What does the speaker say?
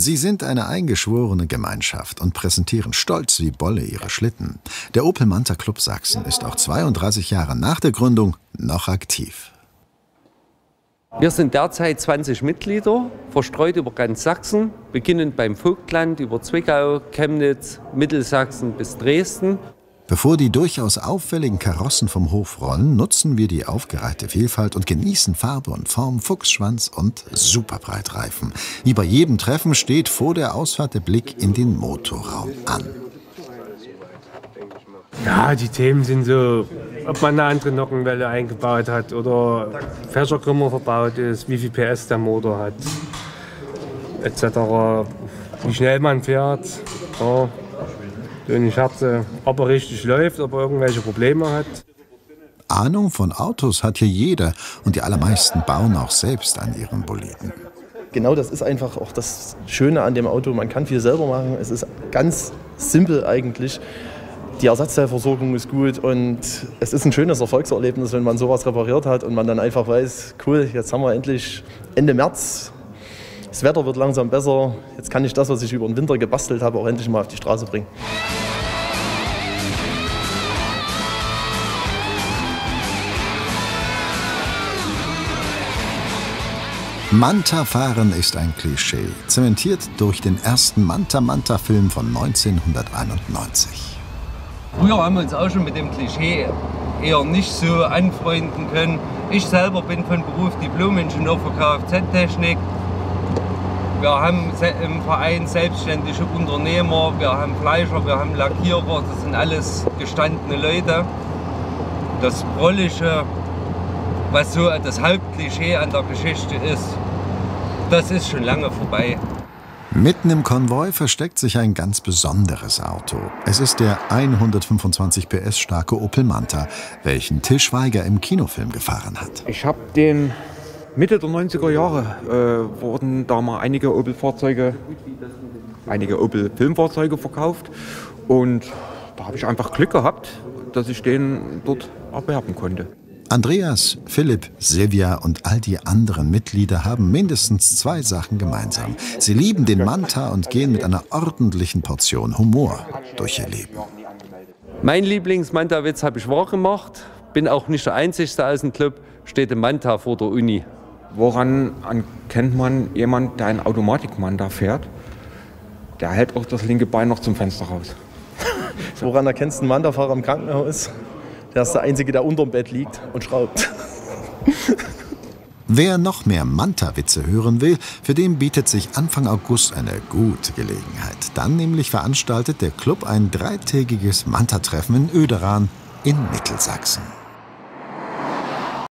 Sie sind eine eingeschworene Gemeinschaft und präsentieren stolz wie Bolle ihre Schlitten. Der Opel Manta Club Sachsen ist auch 32 Jahre nach der Gründung noch aktiv. Wir sind derzeit 20 Mitglieder, verstreut über ganz Sachsen, beginnend beim Vogtland über Zwickau, Chemnitz, Mittelsachsen bis Dresden. Bevor die durchaus auffälligen Karossen vom Hof rollen, nutzen wir die aufgereihte Vielfalt und genießen Farbe und Form, Fuchsschwanz und Superbreitreifen. Wie bei jedem Treffen steht vor der Ausfahrt der Blick in den Motorraum an. Ja, die Themen sind so, ob man eine andere Nockenwelle eingebaut hat oder Fächerkrümmer verbaut ist, wie viel PS der Motor hat, etc. Wie schnell man fährt. Ja. Wenn ich Herze, ob er richtig läuft, ob er irgendwelche Probleme hat. Ahnung von Autos hat hier jeder und die allermeisten bauen auch selbst an ihren Boliden. Genau das ist einfach auch das Schöne an dem Auto. Man kann viel selber machen. Es ist ganz simpel eigentlich. Die Ersatzteilversorgung ist gut und es ist ein schönes Erfolgserlebnis, wenn man sowas repariert hat und man dann einfach weiß, cool, jetzt haben wir endlich Ende März. Das Wetter wird langsam besser. Jetzt kann ich das, was ich über den Winter gebastelt habe, auch endlich mal auf die Straße bringen. Manta-Fahren ist ein Klischee, zementiert durch den ersten Manta-Manta-Film von 1991. Früher haben wir uns auch schon mit dem Klischee eher nicht so anfreunden können. Ich selber bin von Beruf Diplom-Ingenieur für Kfz-Technik. Wir haben im Verein selbstständige Unternehmer, wir haben Fleischer, wir haben Lackierer, das sind alles gestandene Leute. Das Prollige, was so das Hauptklischee an der Geschichte ist, das ist schon lange vorbei. Mitten im Konvoi versteckt sich ein ganz besonderes Auto. Es ist der 125 PS starke Opel Manta, welchen Till Schweiger im Kinofilm gefahren hat. Ich habe den Mitte der 90er Jahre wurden da mal einige Opel-Filmfahrzeuge verkauft und da habe ich einfach Glück gehabt, dass ich den dort erwerben konnte. Andreas, Philipp, Silvia und all die anderen Mitglieder haben mindestens zwei Sachen gemeinsam. Sie lieben den Manta und gehen mit einer ordentlichen Portion Humor durch ihr Leben. Mein Lieblings-Manta-Witz habe ich wahr gemacht, bin auch nicht der Einzige aus dem Club, steht ein Manta vor der Uni. Woran erkennt man jemanden, der einen Automatik-Manta fährt? Der hält auch das linke Bein noch zum Fenster raus. Woran erkennst du einen Manta-Fahrer im Krankenhaus? Der ist der Einzige, der unterm Bett liegt und schraubt. Wer noch mehr Manta-Witze hören will, für den bietet sich Anfang August eine gute Gelegenheit. Dann nämlich veranstaltet der Club ein dreitägiges Manta-Treffen in Oederan in Mittelsachsen.